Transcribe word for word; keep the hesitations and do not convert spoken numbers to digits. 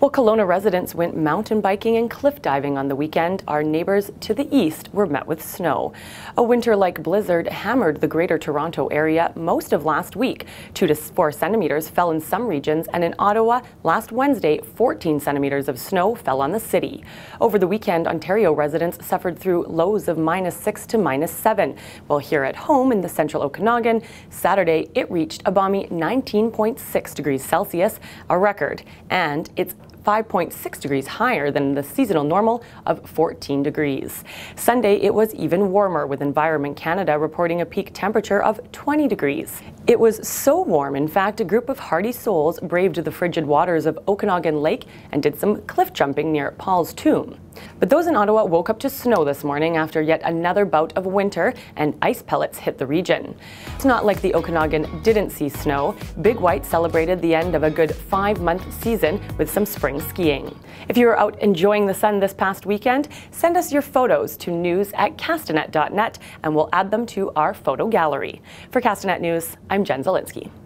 While Kelowna residents went mountain biking and cliff diving on the weekend, our neighbours to the east were met with snow. A winter-like blizzard hammered the Greater Toronto area most of last week. Two to four centimetres fell in some regions, and in Ottawa last Wednesday, fourteen centimetres of snow fell on the city. Over the weekend, Ontario residents suffered through lows of minus six to minus seven, while here at home in the central Okanagan, Saturday it reached a balmy nineteen point six degrees Celsius, a record, and it's five point six degrees higher than the seasonal normal of fourteen degrees. Sunday, it was even warmer, with Environment Canada reporting a peak temperature of twenty degrees. It was so warm, in fact, a group of hardy souls braved the frigid waters of Okanagan Lake and did some cliff jumping near Paul's Tomb. But those in Ottawa woke up to snow this morning after yet another bout of winter, and ice pellets hit the region. It's not like the Okanagan didn't see snow. Big White celebrated the end of a good five-month season with some spring skiing. If you were out enjoying the sun this past weekend, send us your photos to news at castanet dot net and we'll add them to our photo gallery. For Castanet News, I'm Jen Zielinski.